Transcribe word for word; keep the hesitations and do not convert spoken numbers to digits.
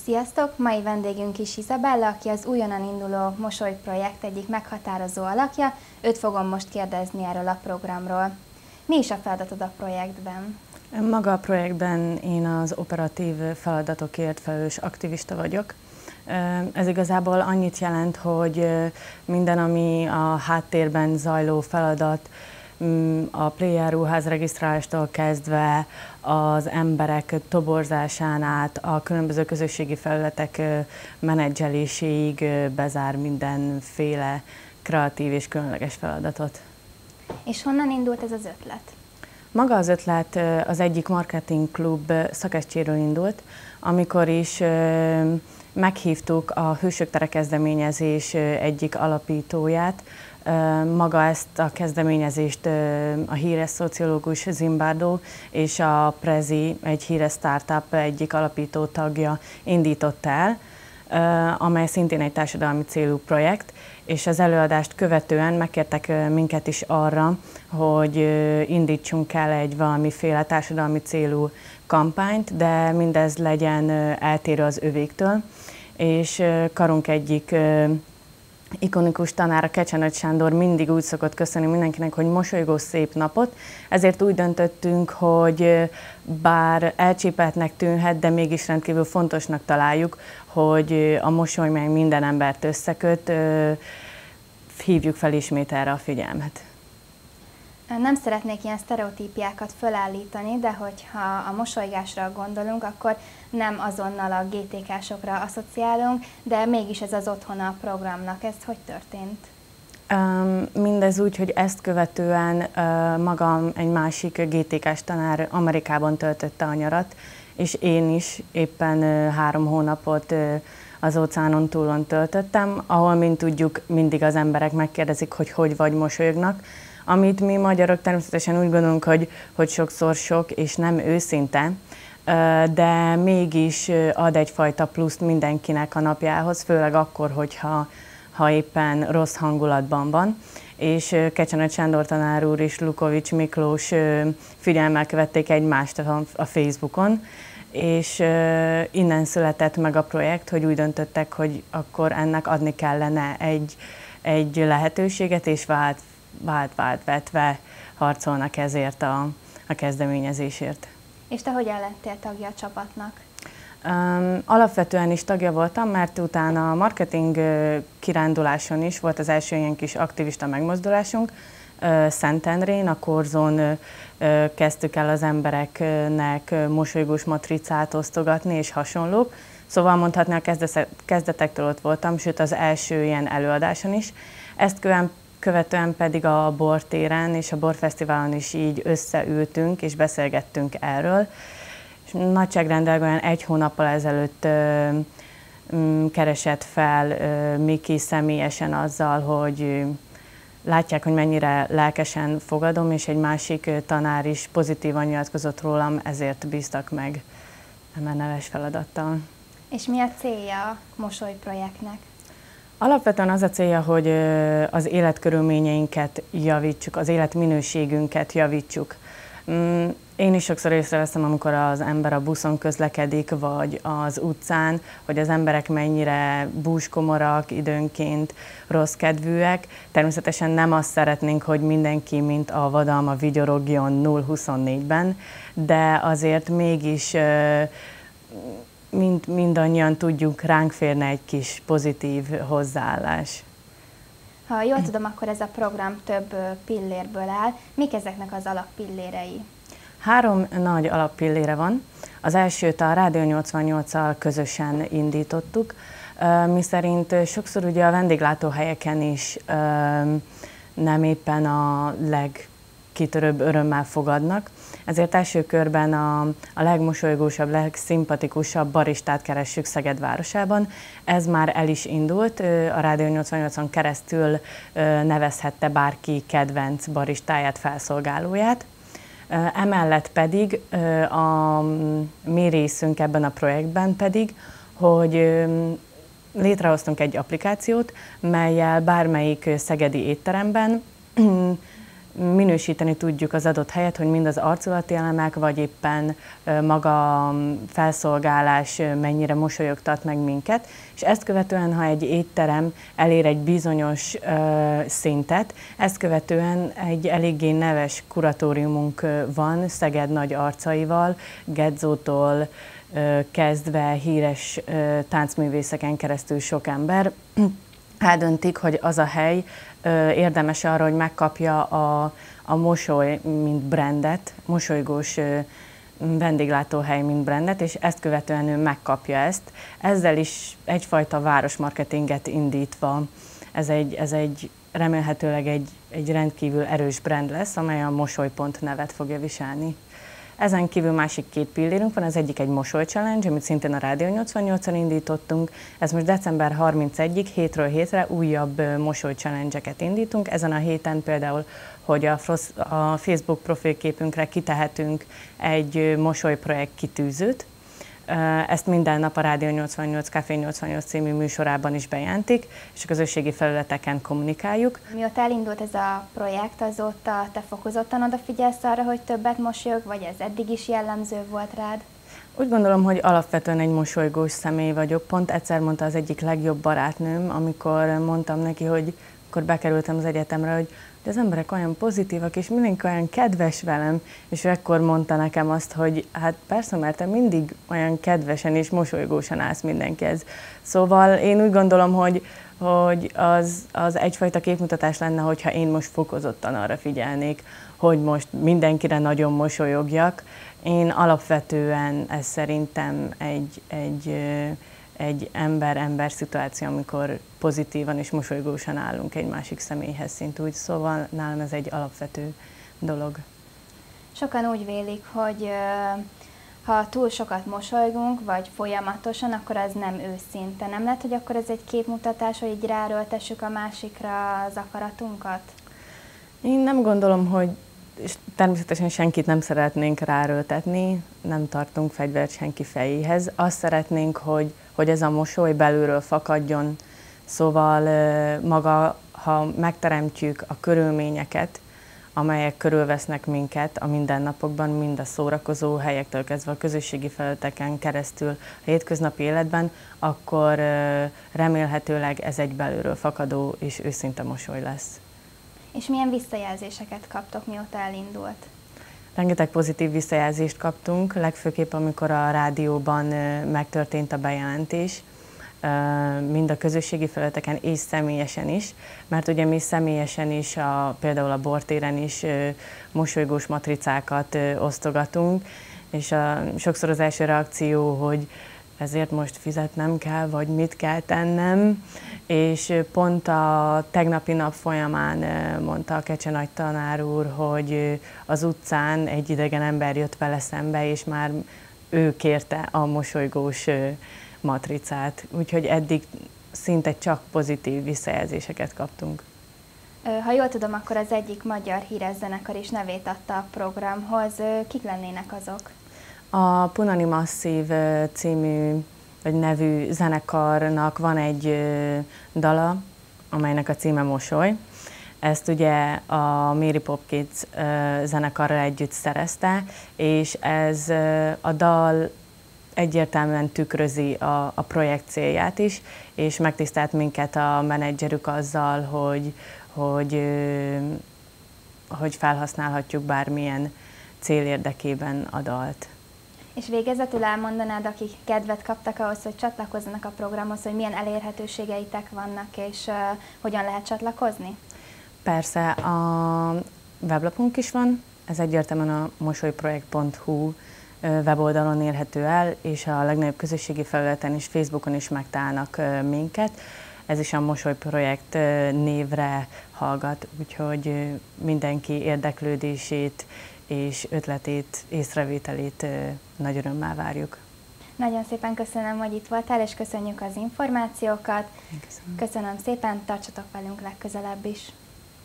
Sziasztok! Mai vendégünk is Izabella, aki az újonnan induló Mosoly projekt egyik meghatározó alakja. Őt fogom most kérdezni erről a programról. Mi is a feladatod a projektben? Maga a projektben én az operatív feladatokért felelős aktivista vagyok. Ez igazából annyit jelent, hogy minden, ami a háttérben zajló feladat, a playjáruház regisztrálástól kezdve az emberek toborzásán át a különböző közösségi felületek menedzseléséig bezár mindenféle kreatív és különleges feladatot. És honnan indult ez az ötlet? Maga az ötlet az egyik marketingklub Szakecséről indult, amikor is meghívtuk a Hősök Tere kezdeményezés egyik alapítóját. Maga ezt a kezdeményezést a híres szociológus Zimbardo és a Prezi, egy híres startup egyik alapító tagja indította el, amely szintén egy társadalmi célú projekt, és az előadást követően megkértek minket is arra, hogy indítsunk el egy valamiféle társadalmi célú kampányt, de mindez legyen eltérő az övéktől, és karunk egyik ikonikus tanára, Kecsenőt Sándor mindig úgy szokott köszönni mindenkinek, hogy mosolygó szép napot, ezért úgy döntöttünk, hogy bár elcsépeltnek tűnhet, de mégis rendkívül fontosnak találjuk, hogy a mosoly meg minden embert összeköt, hívjuk fel ismét erre a figyelmet. Nem szeretnék ilyen sztereotípiákat fölállítani, de hogyha a mosolygásra gondolunk, akkor nem azonnal a gé té ká-sokra asszociálunk, de mégis ez az otthona a programnak. Ez hogy történt? Mindez úgy, hogy ezt követően magam egy másik gé té ká-s tanár Amerikában töltötte a nyarat, és én is éppen három hónapot az óceánon túlon töltöttem, ahol, mint tudjuk, mindig az emberek megkérdezik, hogy hogy vagy, mosolyognak, amit mi magyarok természetesen úgy gondolunk, hogy, hogy sokszor sok és nem őszinte, de mégis ad egyfajta pluszt mindenkinek a napjához, főleg akkor, hogyha ha éppen rossz hangulatban van. És Kecsenőt Sándor tanár úr és Lukovics Miklós figyelemmel követték egymást a Facebookon, és innen született meg a projekt, hogy úgy döntöttek, hogy akkor ennek adni kellene egy, egy lehetőséget, és vált, vált, vált vetve harcolnak ezért a, a kezdeményezésért. És te hogyan lettél tagja a csapatnak? Um, alapvetően is tagja voltam, mert utána a marketing uh, kiránduláson is volt az első ilyen kis aktivista megmozdulásunk. Uh, Szentendrén, a Korzón uh, uh, kezdtük el az embereknek uh, mosolygós matricát osztogatni és hasonlók. Szóval mondhatni, a kezdetektől ott voltam, sőt az első ilyen előadáson is. Ezt követően pedig a Bortéren és a Borfesztiválon is így összeültünk és beszélgettünk erről. És nagyságrendel olyan egy hónappal ezelőtt ö, m, keresett fel ö, Miki személyesen azzal, hogy ö, látják, hogy mennyire lelkesen fogadom, és egy másik ö, tanár is pozitívan nyilatkozott rólam, ezért bíztak meg ebben neves feladattal. És mi a célja a Mosoly projektnek? Alapvetően az a célja, hogy ö, az életkörülményeinket javítsuk, az életminőségünket javítsuk. Mm, Én is sokszor észreveszem, amikor az ember a buszon közlekedik, vagy az utcán, hogy az emberek mennyire búskomorak, időnként rossz kedvűek. Természetesen nem azt szeretnénk, hogy mindenki, mint a vadalma vigyorogjon nulla huszonnégyben, de azért mégis mind, mindannyian tudjuk, ránk férne egy kis pozitív hozzáállás. Ha jól tudom, akkor ez a program több pillérből áll. Mik ezeknek az alappillérei? Három nagy alappillére van. Az elsőt a Rádió nyolcvannyolccal közösen indítottuk, miszerint sokszor ugye a vendéglátóhelyeken is nem éppen a legkitörőbb örömmel fogadnak, ezért első körben a, a legmosolygósabb, legszimpatikusabb baristát keressük Szeged városában. Ez már el is indult, a Rádió nyolcvannyolcon keresztül nevezhette bárki kedvenc baristáját, felszolgálóját. Emellett pedig a mi részünk ebben a projektben pedig, hogy létrehoztunk egy applikációt, mellyel bármelyik szegedi étteremben minősíteni tudjuk az adott helyet, hogy mind az arculati elemek, vagy éppen maga a felszolgálás mennyire mosolyogtat meg minket, és ezt követően, ha egy étterem elér egy bizonyos uh, szintet, ezt követően egy eléggé neves kuratóriumunk van Szeged nagy arcaival, Gedzótól uh, kezdve híres uh, táncművészeken keresztül sok ember eldöntik, hogy az a hely uh, érdemes arra, hogy megkapja a, a mosoly, mint brandet, mosolygós uh, vendéglátóhely, mint brandet, és ezt követően ő megkapja ezt. Ezzel is egyfajta városmarketinget indítva, ez egy, ez egy remélhetőleg egy, egy rendkívül erős brand lesz, amely a Mosolypont nevet fogja viselni. Ezen kívül másik két pillérünk van, az egyik egy Mosoly Challenge, amit szintén a Rádió nyolcvannyolcon indítottunk. Ez most december harmincegyedikéig hétről hétre újabb Mosoly Challenge-eket indítunk. Ezen a héten például, hogy a, a Facebook profilképünkre kitehetünk egy mosolyprojekt kitűzőt. Ezt minden nap a Rádió nyolcvannyolc Café nyolcvannyolc című műsorában is bejelentik, és a közösségi felületeken kommunikáljuk. Mióta elindult ez a projekt, azóta te fokozottan odafigyelsz arra, hogy többet mosolyog, vagy ez eddig is jellemző volt rád? Úgy gondolom, hogy alapvetően egy mosolygós személy vagyok. Pont egyszer mondta az egyik legjobb barátnőm, amikor mondtam neki, hogy akkor bekerültem az egyetemre, hogy az emberek olyan pozitívak, és mindenki olyan kedves velem, és ő ekkor mondta nekem azt, hogy hát persze, mert te mindig olyan kedvesen és mosolygósan állsz mindenkihez. Szóval én úgy gondolom, hogy, hogy az, az egyfajta képmutatás lenne, hogyha én most fokozottan arra figyelnék, hogy most mindenkire nagyon mosolyogjak. Én alapvetően ez szerintem egy, egy, egy ember-ember szituáció, amikor pozitívan és mosolygósan állunk egy másik személyhez szint úgy, szóval nálam ez egy alapvető dolog. Sokan úgy vélik, hogy ha túl sokat mosolygunk, vagy folyamatosan, akkor az nem őszinte. Nem lehet, hogy akkor ez egy képmutatás, hogy így ráerőltessük a másikra az akaratunkat? Én nem gondolom, hogy és természetesen senkit nem szeretnénk ráerőltetni, nem tartunk fegyvert senki fejéhez. Azt szeretnénk, hogy, hogy ez a mosoly belülről fakadjon. Szóval maga, ha megteremtjük a körülményeket, amelyek körülvesznek minket a mindennapokban, mind a szórakozó helyektől kezdve a közösségi felületeken keresztül a hétköznapi életben, akkor remélhetőleg ez egy belülről fakadó és őszinte mosoly lesz. És milyen visszajelzéseket kaptok, mióta elindult? Rengeteg pozitív visszajelzést kaptunk, legfőképp amikor a rádióban megtörtént a bejelentés, mind a közösségi felületeken és személyesen is, mert ugye mi személyesen is, a, például a bortéren is mosolygós matricákat osztogatunk, és a, sokszor az első reakció, hogy ezért most fizetnem kell, vagy mit kell tennem, és pont a tegnapi nap folyamán mondta a Kecse nagy tanár úr, hogy az utcán egy idegen ember jött vele szembe, és már ő kérte a mosolygós matricát, úgyhogy eddig szinte csak pozitív visszajelzéseket kaptunk. Ha jól tudom, akkor az egyik magyar híres zenekar is nevét adta a programhoz. Kik lennének azok? A Punani Masszív című vagy nevű zenekarnak van egy dala, amelynek a címe Mosoly. Ezt ugye a Mary Pop Kids zenekarral együtt szerezte, és ez a dal egyértelműen tükrözi a, a projekt célját is, és megtisztelt minket a menedzserük azzal, hogy, hogy, hogy felhasználhatjuk bármilyen cél érdekében a dalt. És végezetül elmondanád, akik kedvet kaptak ahhoz, hogy csatlakozzanak a programhoz, hogy milyen elérhetőségeitek vannak, és uh, hogyan lehet csatlakozni? Persze, a weblapunk is van, ez egyértelműen a mosolyprojekt pont hu weboldalon érhető el, és a legnagyobb közösségi felületen és Facebookon is megtalálnak minket. Ez is a Mosolyprojekt névre hallgat, úgyhogy mindenki érdeklődését és ötletét, észrevételét nagy örömmel várjuk. Nagyon szépen köszönöm, hogy itt voltál, és köszönjük az információkat. Köszönöm. Köszönöm szépen, tartsatok velünk legközelebb is.